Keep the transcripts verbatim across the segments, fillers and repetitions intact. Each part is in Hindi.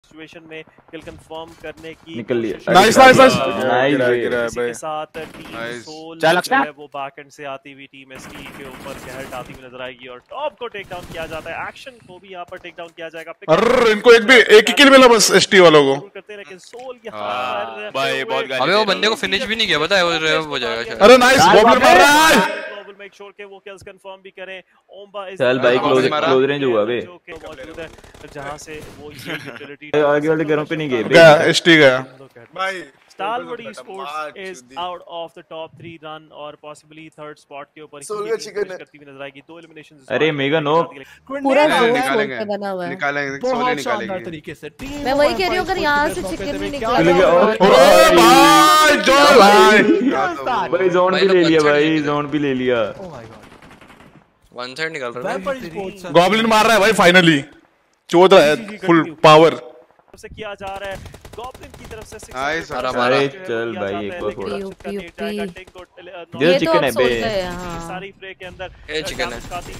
सिचुएशन में किल कंफर्म करने की निकल लिया। नाइस नाइस नाइस नाइस के साथ टीम सोल जो है वो बैक एंड से आती हुई टीम एसटी के ऊपर कहर डालती हुई नजर आएगी और टॉप को टेक डाउन किया जाता है। एक्शन को भी यहां पर टेक डाउन किया जाएगा। अरे इनको एक भी एक ही किल मिला बस एसटी वालों को करते हैं लेकिन सोल यहां पर भाई बहुत गाली। अबे वो बंदे को फिनिश भी नहीं किया, पता है वो रिवाइव हो जाएगा शायद। अरे नाइस गॉब्लिन मार रहा है। मेक श्योर के वो किल्स कंफर्म भी करें। ओम्बा इस चल भाई क्लोज क्लोज रेंज हुआ बे मौजूद है जहां से वो ये यूटिलिटी आगे वाले घरों पे नहीं गए गया एसटी गया भाई। Stalwart Esports is out of the top three run और possibly third spot के ऊपर करती हुई नजर आएगी। दो एलिमिनेशंस। अरे मेगा नो पूरा जोन बना हुआ है, निकालेंगे सोले निकालेंगे तरीके से। मैं वही कह रही हूं अगर यहां से चिकन भी निकला अरे भाई जोन भाई भाई जोन भी ले लिया भाई जोन भी ले लिया। Oh my god one side निकल रहा है। गॉब्लिन मार रहा है भाई फाइनली चौदह है फुल पावर से किया जा रहा है। गॉब्लिन की तरफ से नाइस। अरे चल भाई एक और थोड़ा ये चिकन है बे सारी फ्रे के अंदर ये चिकन है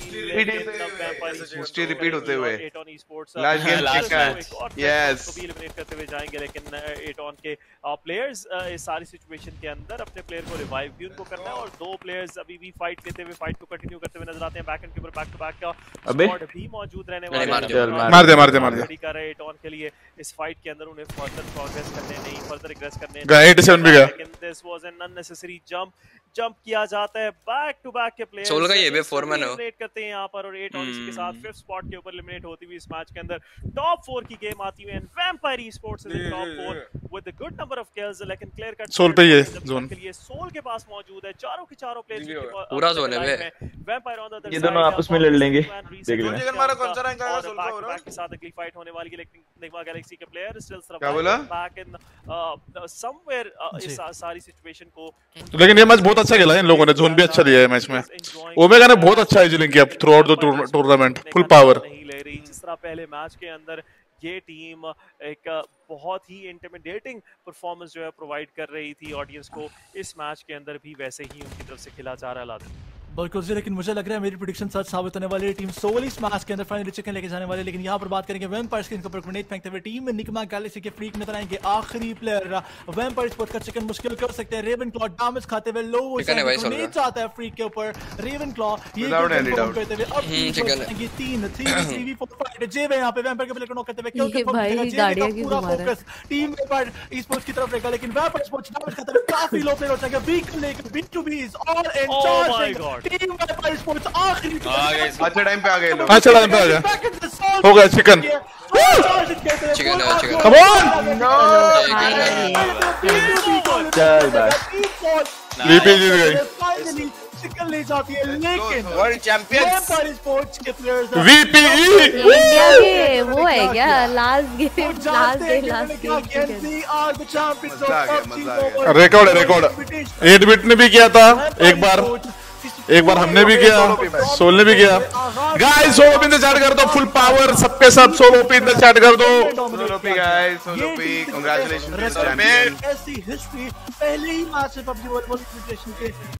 हिस्ट्री रिपीट होते हुए लास्ट गेम चिकन यस को भी एलिमिनेट करते हुए जाएंगे लेकिन एटॉन के प्लेयर्स इस सारी सिचुएशन के अंदर अपने प्लेयर को रिवाइव भी उनको करना है और दो प्लेयर्स अभी भी फाइट लेते हुए फाइट को कंटिन्यू करते हुए नजर आते हैं। बैक एंड के ऊपर बैक टू बैक का स्क्वाड भी मौजूद रहने वाला है। मार दे मार दे मार दे कर रहे एटॉन के लिए इस फाइट के अंदर उन्हें फर्दर प्रोग्रेस करने नहीं फर्दर रिग्रेस करने गया सत्तासी भी गया लेकिन this was an unnecessary jump jump किया जाता है। बैक टू बैक के प्लेयर्स सोल का ये बे फोरमैन हो एलिमिनेट करते हैं यहां पर और एट और इसके साथ फिफ्थ स्पॉट के ऊपर एलिमिनेट होती हुई इस मैच के अंदर टॉप फोर की गेम आती हुई है। Vampire esports is in top four with a good number of kills लेकिन क्लियर कट सोल पे ये जोन के लिए सोल के पास मौजूद है। चारों के चारों प्लेयर्स पूरा जोन है बे। वैम्पायर ऑन द अदर ये दोनों आपस में लड़ लेंगे देख लेना। चिकन मारा कौन सा रैंक आएगा सोल का बैक के साथ अगली फाइट होने वाली है लेकिन निगमा गैलेक्सी के प्लेयर स्टिल क्या बोला बैक इन समवेयर इस सारी सिचुएशन को। लेकिन ये मैच बहुत अच्छा खेला है इन लोगों ने जोन भी अच्छा लिया है मैच में। ओमेगा ने बहुत अच्छा एजिलिंग किया throughout the tournament full power नहीं ले रही जिस तरह पहले मैच के अंदर ये टीम एक बहुत ही इंटिमिडेटिंग परफॉर्मेंस जो है प्रोवाइड कर रही थी ऑडियंस को। इस मैच के अंदर भी वैसे ही उनकी तरफ से खेला जा रहा है बिल्कुल जी। लेकिन मुझे लग रहा है मेरी प्रेडिक्शन सच साबित होने वाली है। टीम सोल इस मैच के अंदर फाइनली चिकन लेके जाने वाली है। लेकिन यहाँ पर बात करेंगे वैम्पायर्स के इनके ऊपर ग्रेनेड फेंकते हुए टीम में निगमा गैलेक्सी के फ्रीक नजर आएंगे। आखिरी प्लेयर वैम्पायर्स स्पोर्ट्स का चिकन मुश्किल कर सकते हैं। रेवन क्लॉ डैमेज खाते हुए लो ग्रेनेड आता है फ्रीक के ऊपर। रेवन क्लॉ ये करते हुए अब तीन थ्री वी फोर फाइव जेवे यहाँ पे वैम्पायर के प्लेयर को नॉक करते हुए क्यों पूरा फोकस टीम वैम्पायर स्पोर्ट्स की तरफ रहेगा लेकिन वैम्पायर स्पोर्ट्स डैमेज खाते हुए काफी लो प्लेयर हो जाएगा। बीक लेकर बिन to be is all in charge team vampire sports आखिरी अच्छा टाइम पे आ गए लोग। अच्छा टाइम पे आ गया हो गया चिकन चिकन है चिकन कम ऑन चल भाई लीपी जीत गई चिकन ले जाती है लेकिन वर्ल्ड चैंपियंस वैम्पायर स्पोर्ट्स के प्लेयर्स वीपीई इंडिया के वो है क्या last game last day last game record है रिकॉर्ड एट बिट ने भी किया था एक बार एक बार हमने भी किया सोल ने भी किया। गाइस सोलो पिन चैट कर दो फुल पावर सबके सब सोलो पिन चैट कर दो solo P guys solo P congratulations champion ऐसी हिस्ट्री पहले ही मैच से पबजी वर्ल्ड के